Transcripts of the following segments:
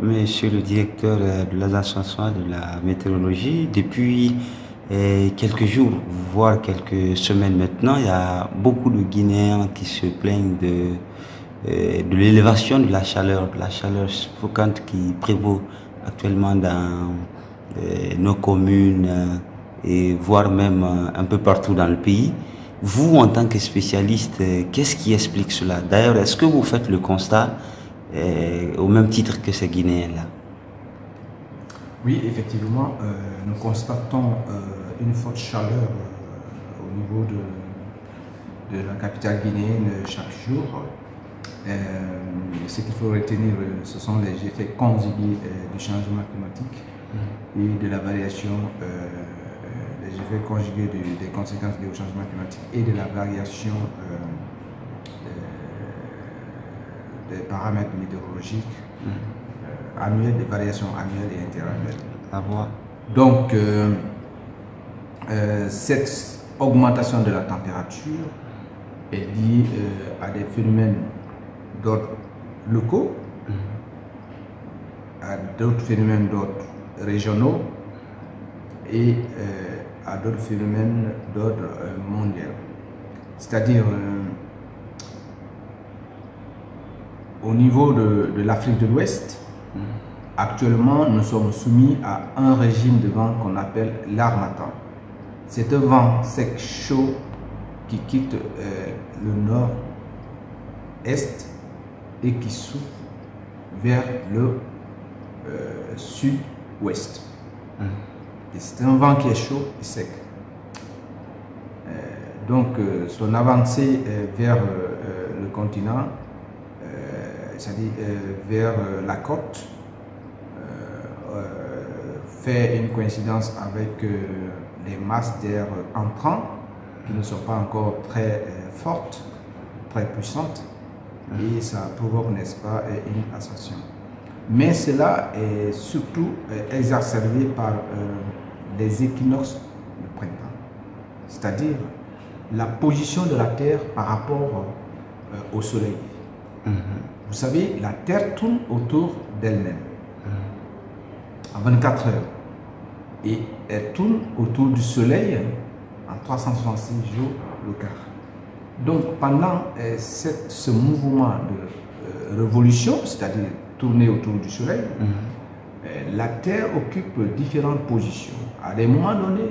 Monsieur le directeur de l'Agence nationale de la météorologie, depuis quelques jours, voire quelques semaines maintenant, il y a beaucoup de Guinéens qui se plaignent de l'élévation de la chaleur suffocante qui prévaut actuellement dans nos communes et voire même un peu partout dans le pays. Vous, en tant que spécialiste, qu'est-ce qui explique cela? D'ailleurs, est-ce que vous faites le constat au même titre que ces Guinéens-là? Oui, effectivement, nous constatons une forte chaleur au niveau de la capitale guinéenne chaque jour. Ce qu'il faut retenir, ce sont les effets conjugués du changement climatique et de la variation, les effets conjugués des conséquences du changement climatique et de la variation des paramètres météorologiques annuels, des variations annuelles et interannuelles. À voir. Donc, cette augmentation de la température est liée à des phénomènes d'ordre locaux, à d'autres phénomènes d'ordre régionaux et à d'autres phénomènes d'ordre mondial. C'est-à-dire, au niveau de l'Afrique de l'Ouest, actuellement, nous sommes soumis à un régime de vent qu'on appelle l'harmattan. C'est un vent sec chaud qui quitte le nord-est et qui souffle vers le sud-ouest. C'est un vent qui est chaud et sec. Donc, son avancée vers le continent, c'est-à-dire vers la côte, fait une coïncidence avec les masses d'air entrant qui ne sont pas encore très fortes, très puissantes, et ça provoque, n'est-ce pas, une ascension. Mais cela est surtout exacerbé par les équinoxes du printemps, c'est-à-dire la position de la Terre par rapport au Soleil. Vous savez, la Terre tourne autour d'elle-même en 24 heures et elle tourne autour du Soleil en 366 jours le quart. Donc pendant ce mouvement de révolution, c'est-à-dire tourner autour du Soleil, la Terre occupe différentes positions. À des moments donnés,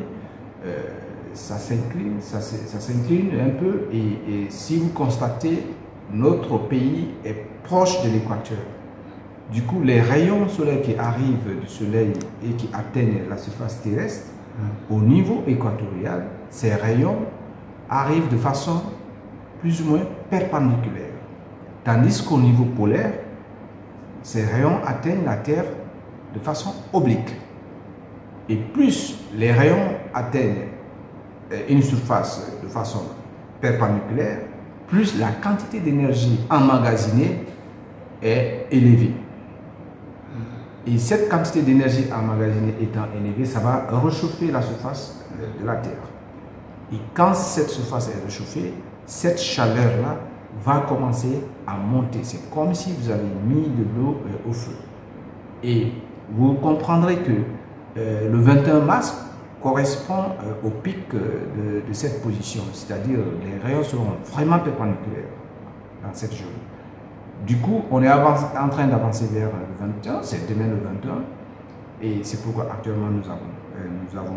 ça s'incline un peu et si vous constatez, notre pays est proche de l'équateur. Du coup, les rayons solaires qui arrivent du Soleil et qui atteignent la surface terrestre, au niveau équatorial, ces rayons arrivent de façon plus ou moins perpendiculaire. Tandis qu'au niveau polaire, ces rayons atteignent la Terre de façon oblique. Et plus les rayons atteignent une surface de façon perpendiculaire, plus la quantité d'énergie emmagasinée est élevée. Et cette quantité d'énergie emmagasinée étant élevée, ça va réchauffer la surface de la Terre. Et quand cette surface est réchauffée, cette chaleur-là va commencer à monter. C'est comme si vous avez mis de l'eau au feu. Et vous comprendrez que le 21 mars correspond au pic de cette position, c'est-à-dire les rayons seront vraiment perpendiculaires dans cette journée. Du coup, on est en train d'avancer vers le 21, c'est demain le 21, et c'est pourquoi actuellement nous avons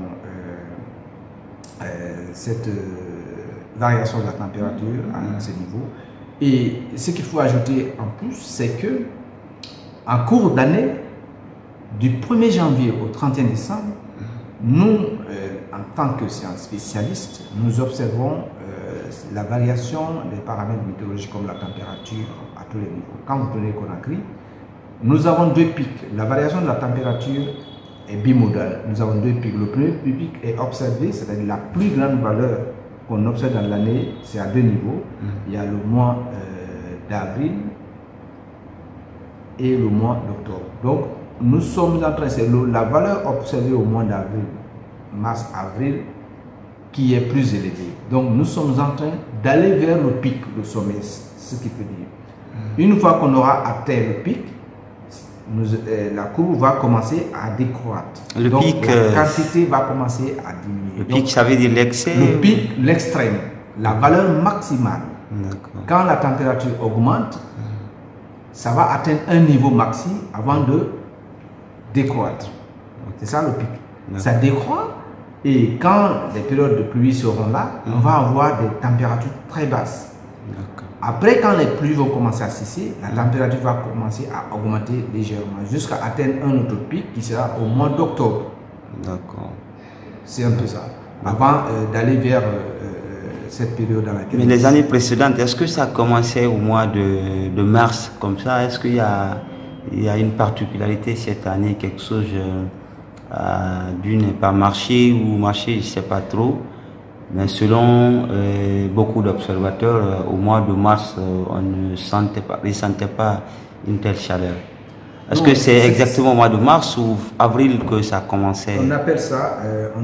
cette variation de la température à ce niveau. Et ce qu'il faut ajouter en plus, c'est que en cours d'année, du 1er janvier au 31 décembre, nous, en tant que spécialistes, nous observons la variation des paramètres météorologiques comme la température à tous les niveaux. Quand vous prenez Conakry, nous avons deux pics. La variation de la température est bimodale. Nous avons deux pics. Le premier pic est observé, c'est-à-dire la plus grande valeur qu'on observe dans l'année, c'est à deux niveaux. Il y a le mois d'avril et le mois d'octobre. Donc, nous sommes en train, c'est la valeur observée au mois d'avril, mars-avril, qui est plus élevée. Donc, nous sommes en train d'aller vers le pic, le sommet, ce qui veut dire. Une fois qu'on aura atteint le pic, la courbe va commencer à décroître. Le donc, pic, la quantité va commencer à diminuer. Le pic, ça veut dire l'excès? Le pic, l'extrême, la valeur maximale. Quand la température augmente, ça va atteindre un niveau maxi avant de décroître. C'est ça le pic. Ça décroît et quand les périodes de pluie seront là, on va avoir des températures très basses. Après, quand les pluies vont commencer à cesser, la température va commencer à augmenter légèrement jusqu'à atteindre un autre pic qui sera au mois d'octobre. D'accord. C'est un peu ça. Avant d'aller vers cette période dans laquelle... Mais les années précédentes, est-ce que ça commençait au mois de mars comme ça? Est-ce qu'il y a une particularité cette année, quelque chose dû n'est pas marché ou marché, je ne sais pas trop. Mais selon beaucoup d'observateurs, au mois de mars, on ne ressentait pas une telle chaleur. Est-ce que c'est exactement au mois de mars ou avril que ça commençait? On appelle ça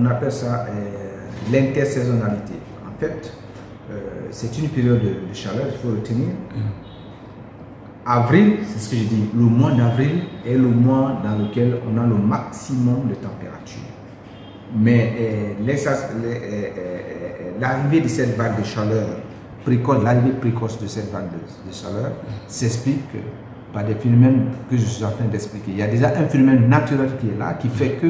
l'intersaisonnalité. En fait, c'est une période de chaleur, il faut retenir. Avril, c'est ce que je dis, le mois d'avril est le mois dans lequel on a le maximum de température. Mais l'arrivée de cette vague de chaleur précoce, l'arrivée précoce de cette vague de chaleur s'explique par des phénomènes que je suis en train d'expliquer. Il y a déjà un phénomène naturel qui est là, qui fait que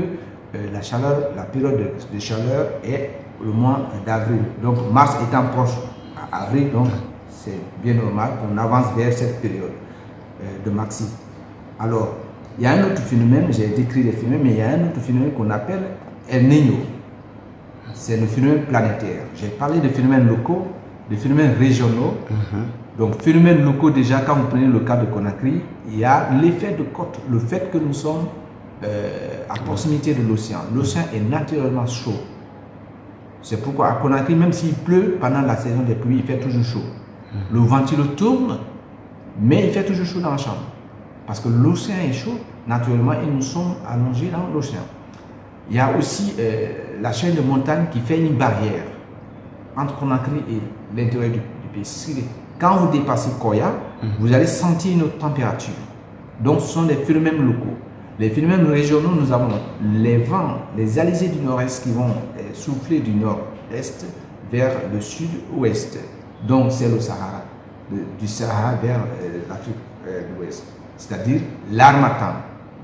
la période de chaleur est le mois d'avril. Donc mars étant proche à avril, donc c'est bien normal qu'on avance vers cette période de maxi. Alors, il y a un autre phénomène, j'ai décrit les phénomènes, mais il y a un autre phénomène qu'on appelle El Niño. C'est le phénomène planétaire. J'ai parlé de phénomènes locaux, de phénomènes régionaux. Donc, phénomènes locaux, déjà, quand vous prenez le cas de Conakry, il y a l'effet de côte, le fait que nous sommes à proximité de l'océan. L'océan est naturellement chaud. C'est pourquoi à Conakry, même s'il pleut pendant la saison des pluies, il fait toujours chaud. Le ventilo tourne, mais il fait toujours chaud dans la chambre. Parce que l'océan est chaud, naturellement, et nous sommes allongés dans l'océan. Il y a aussi la chaîne de montagne qui fait une barrière entre Conakry et l'intérieur du pays. Quand vous dépassez Koya, vous allez sentir une autre température. Donc, ce sont des phénomènes locaux. Les phénomènes régionaux, nous avons les vents, les alizés du nord-est qui vont souffler du nord-est vers le sud-ouest. Donc, c'est le Sahara, du Sahara vers l'Afrique de l'Ouest, c'est-à-dire l'harmattan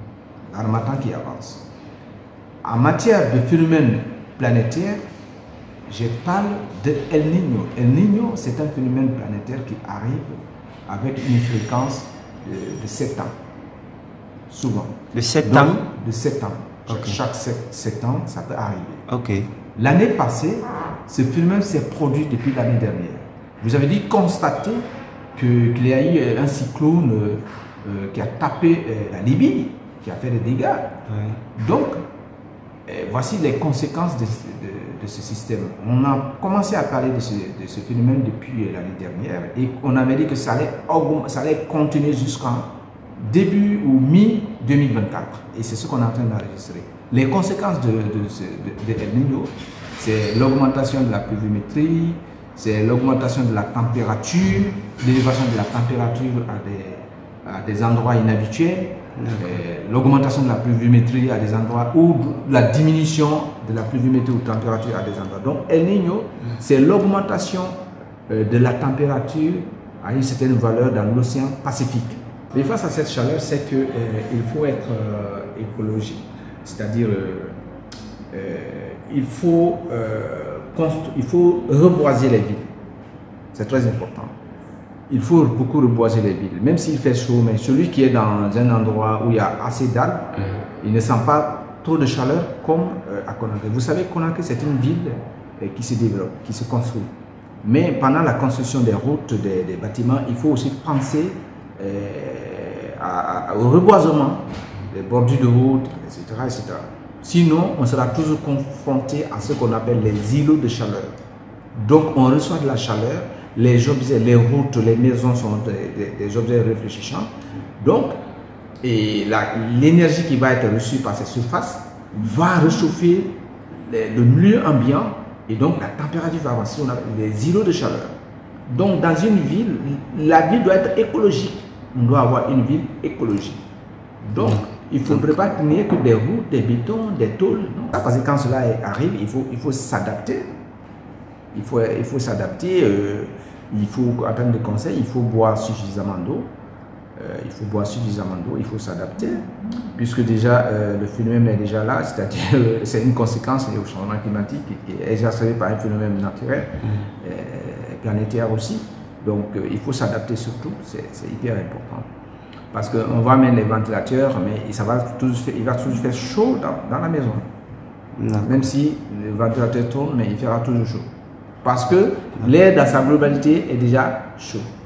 qui avance. En matière de phénomènes planétaires, je parle de El Niño. El Niño, c'est un phénomène planétaire qui arrive avec une fréquence de 7 ans, souvent. De 7 ans? De 7 ans. Okay. Chaque 7 ans, ça peut arriver. Okay. L'année passée, ce phénomène s'est produit depuis l'année dernière. Vous avez dit constater qu'il y a eu un cyclone qui a tapé la Libye, qui a fait des dégâts. Ouais. Donc, voici les conséquences de ce système. On a commencé à parler de ce phénomène depuis l'année dernière et on avait dit que ça allait continuer jusqu'en début ou mi-2024. Et c'est ce qu'on est en train d'enregistrer. Les conséquences de El Niño, c'est l'augmentation de la pluviométrie, c'est l'augmentation de la température, l'élévation de la température à des endroits inhabituels, l'augmentation de la pluviométrie à des endroits ou la diminution de la pluviométrie ou température à des endroits. Donc El Niño, c'est l'augmentation de la température à une certaine valeur dans l'océan Pacifique. Mais face à cette chaleur, c'est qu'il faut être écologique, c'est-à-dire il faut reboiser les villes. C'est très important. Il faut beaucoup reboiser les villes, même s'il fait chaud, mais celui qui est dans un endroit où il y a assez d'arbres, il ne sent pas trop de chaleur comme à Conakry. Vous savez, Conakry, c'est une ville qui se développe, qui se construit. Mais pendant la construction des routes, des bâtiments, il faut aussi penser au reboisement des bordures de route, etc., etc. Sinon, on sera toujours confronté à ce qu'on appelle les îlots de chaleur. Donc, on reçoit de la chaleur, les objets, les routes, les maisons sont des objets réfléchissants. Donc, l'énergie qui va être reçue par ces surfaces va réchauffer le milieu ambiant et donc la température va avancer. On appelle les îlots de chaleur. Donc, dans une ville, la ville doit être écologique. On doit avoir une ville écologique. Donc, il ne faudrait pas qu'il n'y ait que des routes, des bétons, des tôles. Non. Parce que quand cela arrive, il faut s'adapter. Il faut s'adapter. En termes de conseil, il faut boire suffisamment d'eau. Il faut s'adapter. Puisque déjà, le phénomène est déjà là, c'est-à-dire c'est une conséquence liée au changement climatique qui est exacerbé par un phénomène naturel, planétaire aussi. Donc, il faut s'adapter surtout, c'est hyper important. Parce qu'on va mettre les ventilateurs, mais il va toujours faire chaud dans la maison. Même si le ventilateur tourne, mais il fera toujours chaud. Parce que l'air dans sa globalité est déjà chaud.